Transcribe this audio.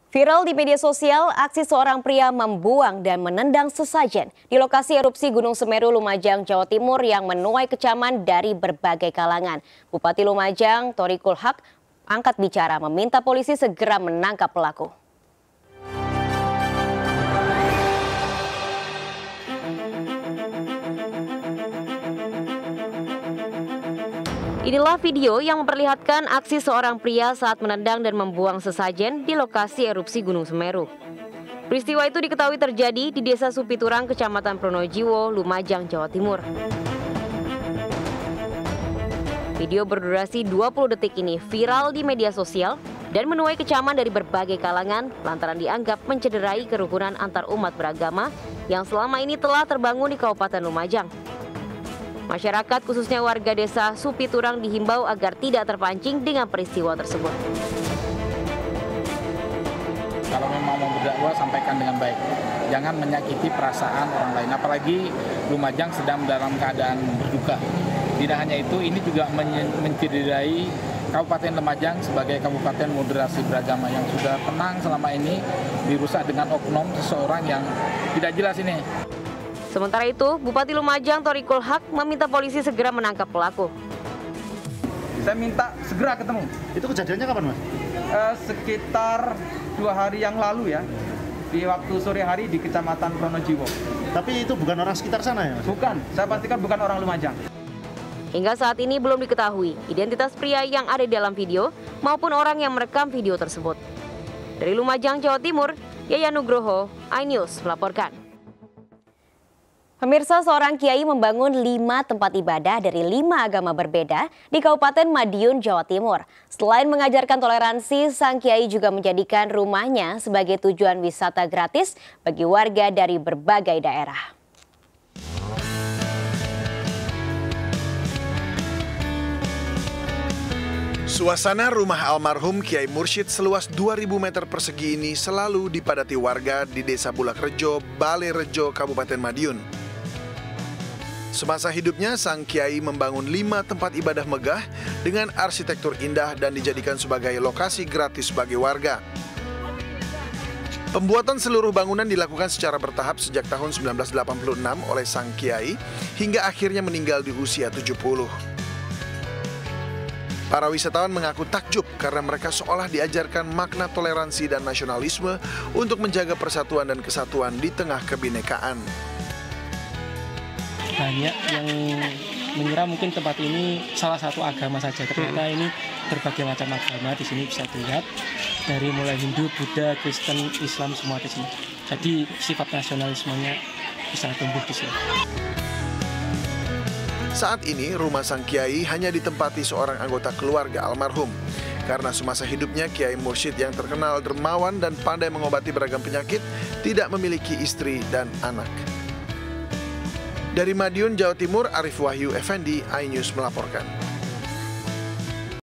Viral di media sosial, aksi seorang pria membuang dan menendang sesajen di lokasi erupsi Gunung Semeru, Lumajang, Jawa Timur yang menuai kecaman dari berbagai kalangan. Bupati Lumajang, Thorikul Haq, angkat bicara meminta polisi segera menangkap pelaku. Inilah video yang memperlihatkan aksi seorang pria saat menendang dan membuang sesajen di lokasi erupsi Gunung Semeru. Peristiwa itu diketahui terjadi di Desa Supiturang, Kecamatan Pronojiwo, Lumajang, Jawa Timur. Video berdurasi 20 detik ini viral di media sosial dan menuai kecaman dari berbagai kalangan lantaran dianggap mencederai kerukunan antar umat beragama yang selama ini telah terbangun di Kabupaten Lumajang. Masyarakat khususnya warga desa Supiturang dihimbau agar tidak terpancing dengan peristiwa tersebut. Kalau memang mau berdakwah, sampaikan dengan baik. Jangan menyakiti perasaan orang lain. Apalagi Lumajang sedang dalam keadaan berduka. Tidak hanya itu, ini juga mencederai Kabupaten Lumajang sebagai kabupaten moderasi beragama yang sudah tenang selama ini dirusak dengan oknum seseorang yang tidak jelas ini. Sementara itu, Bupati Lumajang Thorikul Haq meminta polisi segera menangkap pelaku. Saya minta segera ketemu. Itu kejadiannya kapan, Mas? Sekitar 2 hari yang lalu ya, di waktu sore hari di Kecamatan Pronojiwo. Tapi itu bukan orang sekitar sana ya, Mas? Bukan, saya pastikan bukan orang Lumajang. Hingga saat ini belum diketahui identitas pria yang ada di dalam video maupun orang yang merekam video tersebut. Dari Lumajang, Jawa Timur, Yayan Nugroho, iNews melaporkan. Pemirsa, seorang kiai membangun 5 tempat ibadah dari 5 agama berbeda di Kabupaten Madiun, Jawa Timur. Selain mengajarkan toleransi, sang kiai juga menjadikan rumahnya sebagai tujuan wisata gratis bagi warga dari berbagai daerah. Suasana rumah almarhum Kiai Mursyid seluas 2.000 meter persegi ini selalu dipadati warga di Desa Bulak Rejo, Balai Rejo, Kabupaten Madiun. Semasa hidupnya, sang kiai membangun 5 tempat ibadah megah dengan arsitektur indah dan dijadikan sebagai lokasi gratis bagi warga. Pembuatan seluruh bangunan dilakukan secara bertahap sejak tahun 1986 oleh sang kiai hingga akhirnya meninggal di usia 70. Para wisatawan mengaku takjub karena mereka seolah diajarkan makna toleransi dan nasionalisme untuk menjaga persatuan dan kesatuan di tengah kebinekaan. Banyak yang mengira mungkin tempat ini salah satu agama saja. Ternyata ini berbagai macam agama di sini bisa dilihat, dari mulai Hindu, Buddha, Kristen, Islam semua di sini. Jadi sifat nasionalismenya bisa tumbuh di sini. Saat ini rumah sang kiai hanya ditempati seorang anggota keluarga almarhum. Karena semasa hidupnya Kiai Mursyid yang terkenal dermawan dan pandai mengobati beragam penyakit tidak memiliki istri dan anak. Dari Madiun, Jawa Timur, Arif Wahyu Effendi, iNews melaporkan.